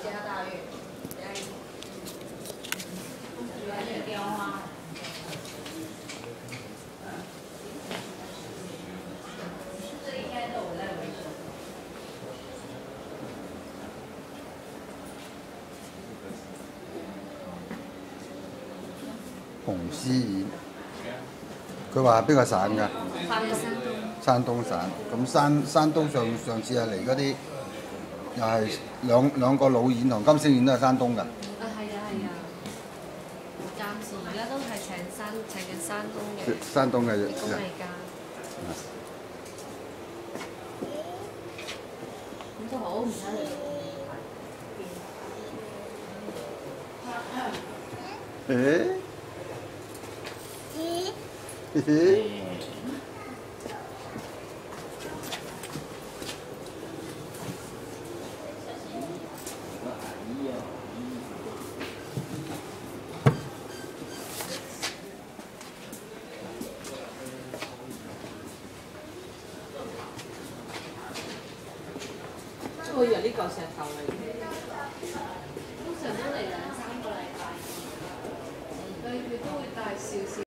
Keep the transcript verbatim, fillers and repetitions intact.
家大院，嘉义。有雕花。这应该都有在维修。 洪思燕，佢話邊個省㗎？山東省。咁山山東上上次係嚟嗰啲，又係兩兩個老演同金星演都係山東㗎。 啊，係啊係啊，暫時而家都係請山請緊山東嘅。 山東嘅工藝家。咁都好唔使嚟。 誒？嘿嘿。 我以為呢嚿石頭嚟嘅。 通常都嚟兩三個禮拜，佢佢都會帶少少。